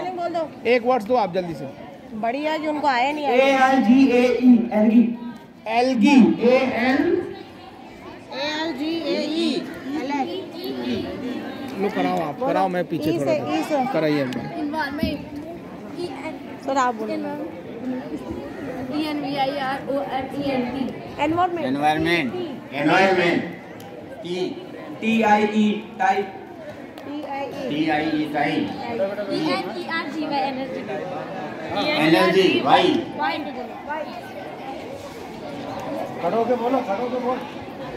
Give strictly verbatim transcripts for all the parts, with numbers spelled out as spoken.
Spelling बोल दो। एक वर्ड्स दो आप जल्दी से। बढ़िया जी, उनको आया नहीं। A L G A E algae algae A L A L G A E लो कराओ आप कराओ मैं पीछे ई थोड़ा से ई से कराइए सर आप बोलो। E N V I R O M E N T environment environment environment T T I E type T I E T I E time E N E R G Y energy energy Y Y खड़ो के बोलो खड़ो के बोल।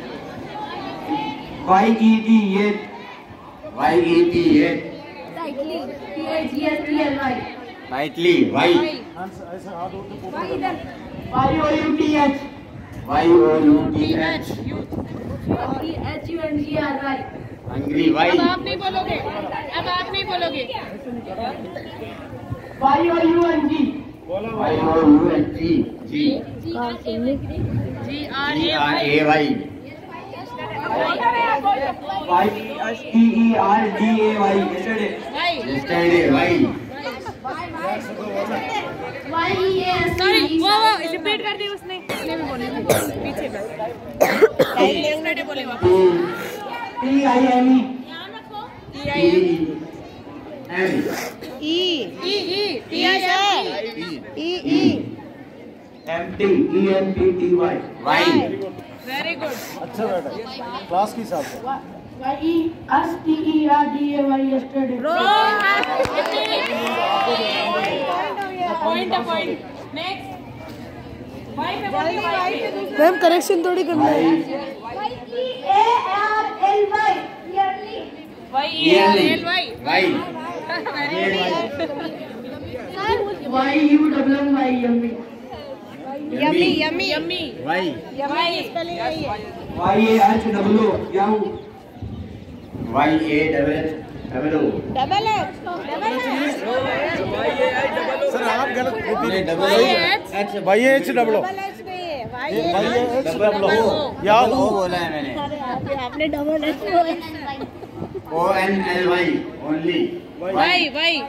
Y E T ये Y E T A tightly T I G S T L Y tightly Y ऐसे हाथ उठो Y O U T H Y O U T H E H U N G R Y hungry Y अब आप नहीं बोलोगे अब आप नहीं बोलोगे Y O U N G Y O U N G G G R G R A Y Y S T E R D A Y yesterday yesterday Y Y E A S sorry वो वो repeat कर दी उसने इसलिए भी बोले पीछे बोले T I M E T M E E E T I E E M T E N T T Y Y very good. अच्छा बेटा क्लास के हिसाब से Y E S T E R D A Y yesterday point point next Y पे बोलिए Y पे ma'am correction थोड़ी करना है। E A R L Y yearly Y E L Y Y Y U W M Y M E yummy yummy yummy Y yummy spelling यही है। Y A H W Yahoo Y A double double O double H double sir आप गलत नहीं, double Y O H Y H double O double H नहीं है Y Y H double double O O या double O बोला है मैंने अरे आपने double H O N L Y only Y Y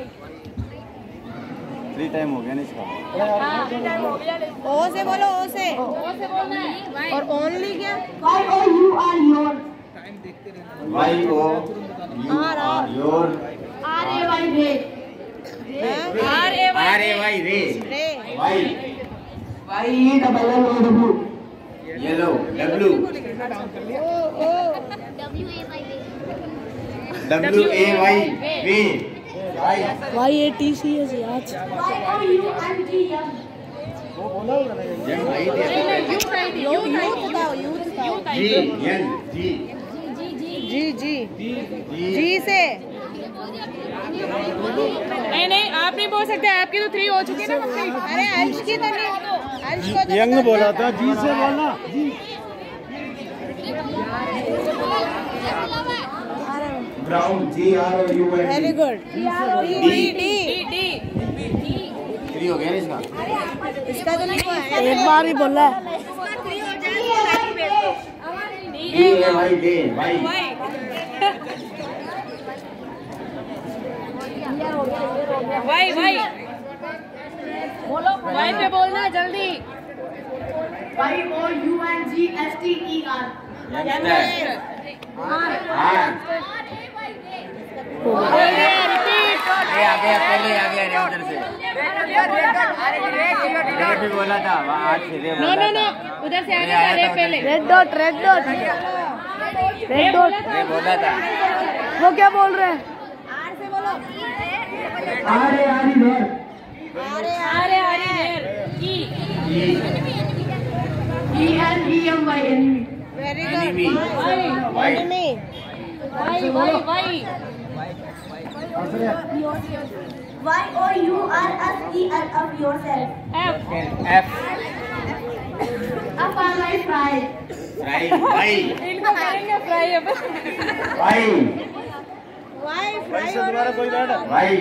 three time हो गया ना इसका ओ से बोलो ओ से ओ से बोलना है वाई और ओनली क्या Y O U R your Y O U R, R your R A Y ray R A Y R A Y ray ray Y Y E double L O W yellow W O O W A Y way Y Y A T C S आज Y O U N G M जन भाई दे U type U youth बताओ youth बताओ G N G जी जी जी जी से नहीं नहीं आप नहीं बोल सकते आपकी तो थ्री हो चुकी है ना कंप्लीट। अरे अंश की तो नहीं अंश को तो यंग बोला था जी से बोलना G brown G R O U N very good D D D D three हो गया ना इसका इसका तो नहीं हुआ है एक बार ही बोला है D A Y day Y Y Y Y बोलो वाई पे बोलना जल्दी। Y O U N G S T E R youngster R R repeat ये आ गया पहले आ गया रे उधर से रे भी बोला था आज से रे नो नो नो उधर से आने का रे पहले red dot red dot red dot ray बोला था वो क्या बोल रहे हैं आर से बोलो R A R E there अरे अरे अरे देर E E N E M Y enemy very Enemy. Good Y enemy Y Y Y Y O U R S E L of yourself. F F Up on my fry. Fry Y इनको करेंगे fry अब Y Y Y से दोबारा कोई word Y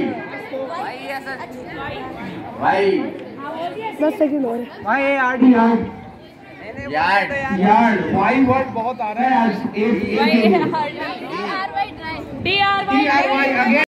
Y दस second और Y A R D yard. Yard Yard. Y word बहुत आ रहा है Yes. A Y A D R Y D R Y